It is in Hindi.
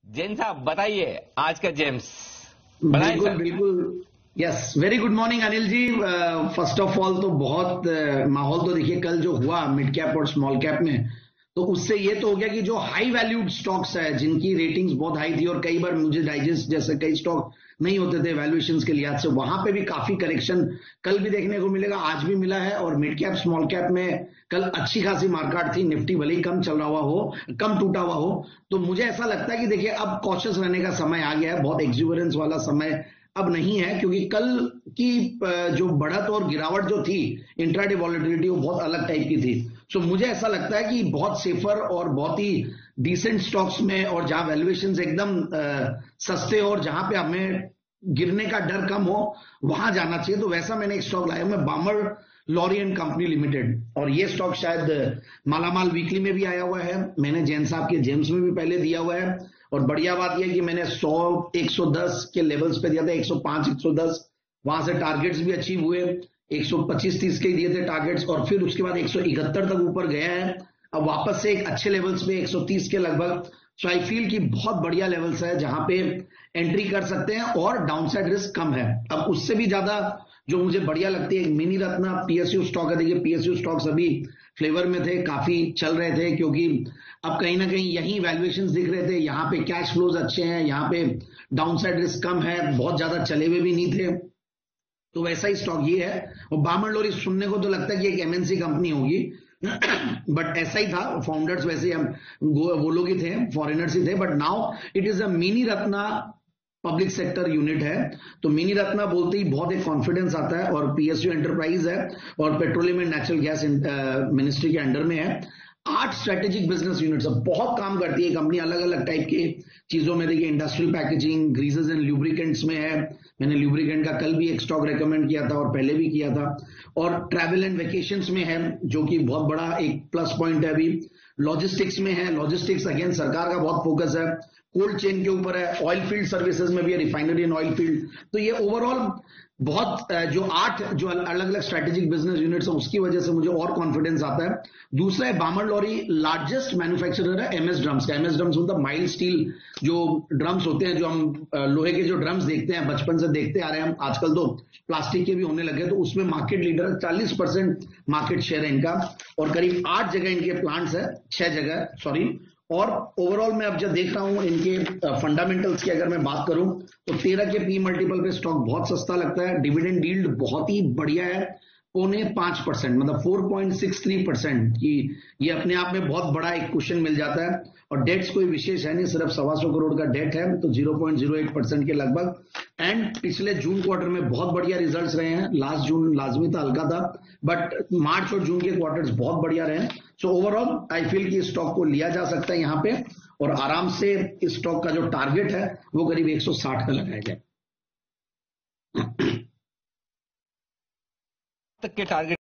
जैन साहब बताइए आज का जेम्स बताइए बिल्कुल सर। बिल्कुल। Yes, very good morning Anil ji. First of all तो बहुत माहौल तो देखिए कल जो हुआ मिड कैप और स्मॉल कैप में, तो उससे ये तो हो गया कि जो हाई वैल्यूड स्टॉक्स है जिनकी रेटिंग्स बहुत हाई थी और कई बार मुझे डाइजेस्ट जैसे कई स्टॉक नहीं होते थे वैल्यूएशंस के लिहाज से, वहां पे भी काफी करेक्शन कल भी देखने को मिलेगा, आज भी मिला है। और मिड कैप स्मॉल कैप में कल अच्छी खासी मार्केट थी, निफ्टी भले ही कम चल रहा हो, कम टूटा हुआ हो। तो मुझे ऐसा लगता है कि देखिए अब कॉशियस रहने का समय आ गया है, बहुत एक्सुबरेंस वाला समय अब नहीं है, क्योंकि कल की जो बढ़त और गिरावट जो थी इंट्राडे वॉलेटिलिटी वो बहुत अलग टाइप की थी। सो मुझे ऐसा लगता है कि बहुत सेफर और बहुत ही डिसेंट स्टॉक्स में और जहां वैल्यूएशंस एकदम सस्ते और जहां पे हमें गिरने का डर कम हो वहां जाना चाहिए। तो वैसा मैंने एक स्टॉक लाया, मैं Balmer Lawrie and company limited, और ये स्टॉक शायद मालामाल वीकली में भी आया हुआ है, मैंने जैन साहब के जेम्स में भी पहले दिया हुआ है। और बढ़िया बात यह कि मैंने 100 110 के लेवल्स पे दिया था, 105 110, वहां से टारगेट्स भी अचीव हुए, 125-30 के दिए थे टारगेट्स, और फिर उसके बाद 171 तक ऊपर गया है। अब वापस से एक अच्छे लेवल्स पे 130 के लगभग। सो आई फील कि बहुत बढ़िया लेवल्स है जहां पे एंट्री कर सकते हैं और डाउनसाइड रिस्क कम है। अब उससे भी ज्यादा जो मुझे बढ़िया लगती है मिनी रत्ना पीएसयू स्टॉक है। देखिए पीएसयू स्टॉक्स अभी फ्लेवर में थे, काफी चल रहे थे, क्योंकि अब कहीं ना कहीं यही वैल्यूएशंस दिख रहे थे, यहाँ पे कैश फ्लोज अच्छे हैं, यहाँ पे डाउनसाइड रिस्क कम है, बहुत ज्यादा चले हुए भी नहीं थे। तो वैसा ही स्टॉक ये है। और बामर लोरी सुनने को तो लगता है कि एक एमएनसी कंपनी होगी बट ऐसा ही था, फाउंडर्स वैसे हम वो लोग ही थे, फॉरेनर्स ही थे, but now it is a mini Ratna public sector unit है। तो मिनी रत्ना बोलते ही बहुत एक कॉन्फिडेंस आता है, और पीएसयू एंटरप्राइज है और petroleum and natural gas ministry के अंडर में है। 8 स्ट्रेटेजिक बिजनेस यूनिट्स, बहुत काम करती है कंपनी अलग अलग टाइप के चीजों में। देखिए industrial packaging, greases and lubricants में है, मैंने ल्यूब्रिकेंट का कल भी एक स्टॉक रेकमेंड किया था और पहले भी किया था। और ट्रैवल एंड वेकेशंस में है, जो कि बहुत बड़ा एक प्लस पॉइंट है अभी। लॉजिस्टिक्स में है, लॉजिस्टिक्स अगेन सरकार का बहुत फोकस है, कोल्ड चेन के ऊपर है, ऑयल फील्ड सर्विसेज में भी है, रिफाइनरी एंड ऑयल फील्ड। तो ये ओवरऑल बहुत जो 8 जो अलग अलग स्ट्रेटेजिक बिजनेस यूनिट्स है, उसकी वजह से मुझे और कॉन्फिडेंस आता है। दूसरा है बामर लॉरी लार्जेस्ट मैन्युफैक्चरर है एमएस ड्रम्स का। एमएस ड्रम्स मतलब माइल्ड स्टील जो ड्रम्स होते हैं, जो हम लोहे के जो ड्रम्स देखते हैं, बचपन से देखते आ रहे हैं हम, आजकल तो प्लास्टिक के भी होने लगे, तो उसमें मार्केट लीडर है, 40% मार्केट शेयर है इनका, और करीब 8 जगह इनके प्लांट्स है, 6 जगह सॉरी। और ओवरऑल मैं अब जब देख रहा हूं इनके फंडामेंटल्स की अगर मैं बात करूं, तो 13 के पी मल्टीपल पे स्टॉक बहुत सस्ता लगता है। डिविडेंड यील्ड बहुत ही बढ़िया है, 4.5%, मतलब 4.63% की, ये अपने आप में बहुत बड़ा एक क्वेश्चन मिल जाता है। और डेट्स कोई विशेष है नहीं, सिर्फ 125 करोड़ का डेट है, तो 0.08% के लगभग। एंड पिछले जून क्वार्टर में बहुत बढ़िया रिजल्ट्स रहे हैं, लास्ट जून लाजमी था, हल्का था, बट मार्च और जून के क्वार्टर्स बहुत बढ़िया रहे। सो ओवरऑल आई फील कि स्टॉक को लिया जा सकता है यहाँ पे, और आराम से इस स्टॉक का जो टारगेट है वो करीब 160 का लगाया जाए तक के टारगेट